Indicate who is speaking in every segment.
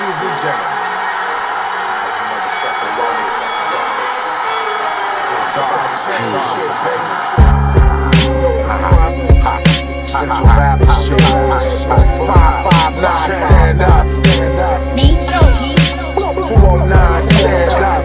Speaker 1: Ladies and gentlemen, Central Valley shit, 559, stand up, 209, stand up.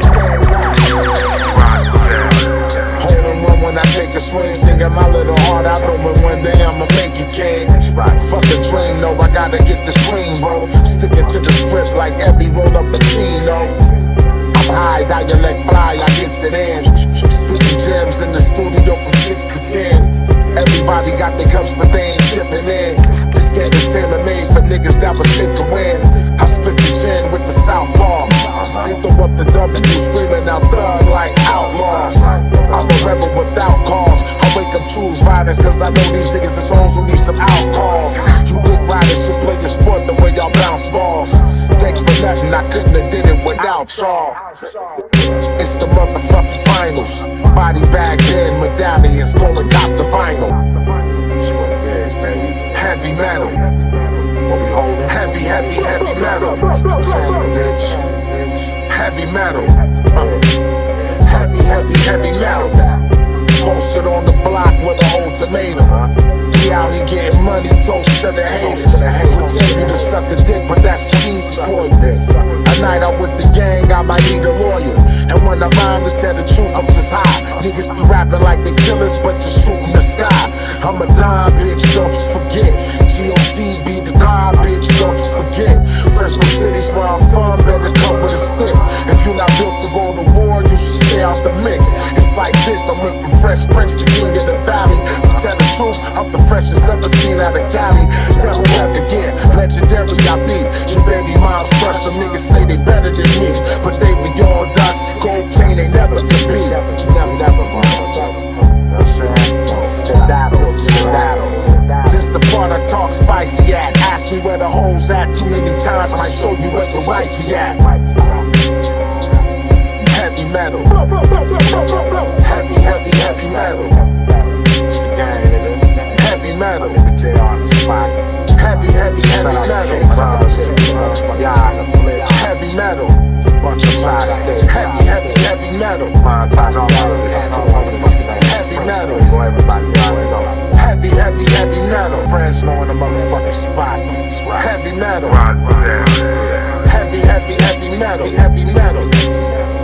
Speaker 1: Hold and run when I take a swing, singing my little heart out, knowing one day I'ma make it, king. Fuck a dream, no, I gotta get this cream, bro. Sticking to the script like every roll up the Chino. I'm high, dialect fly, I gets it in. Spitting gems in the studio from 6 to 10. Everybody got their cups, but they ain't shipping in. This game is tailor-made for niggas that was fit to win. I spit the gin with the southpaw. Then throw up the W, screaming out thug like outlaws. I'm a rebel without cause. I wake up choose violence, cause I know these niggas is hoes who need some outcalls. You dick riders should play your sport the way y'all bounce balls. Thanks for nothing, I couldn't have did it without y'all. It's the motherfucking finals. Body bag in medallions, gonna cop the vinyl. That's what it is, baby. Heavy metal. What we holding? Heavy, heavy, heavy metal. It's the chain, bitch. Heavy metal. Heavy, heavy, heavy metal. Posted on the block with an ultimatum. We out here getting money, toast to the haters. Pretend you to suck the dick, but that's too easy for you. A night out with the gang, I might need a lawyer. And when I rhyme to tell the truth, I'm just high. Niggas be rapping like they killers, but just shooting the sky. I'm a dime, bitch, don't you forget. G.O.D. be the God, bitch, don't you forget. Fresno City's where I'm from, better come with a stick. If you're not built to go to war, you should stay out the mix. It's like this, I went from Fresh Prince to King of the Valley. To tell the truth, I'm the freshest ever seen out of Cali. Tell whoever, yeah, legendary I be. Your baby mom's crush, some niggas say they better than me, but they be all dust. Gold chain, they never could be. Never, this the part I talk spicy at. Ask me where the hoes at. Too many times might show you where the wifey at. Heavy metal. Heavy, heavy, heavy metal. It's the gang, nigga. Heavy metal. Nigga J on the spot. Heavy, heavy, heavy metal. Heavy metal. It's a bunch of tri-state. Heavy, heavy, heavy metal. Montage all of this. Heavy metal. Heavy, heavy, heavy metal. Friends knowing the motherfucking spot. Heavy metal. Heavy, heavy, heavy metal. Heavy metal.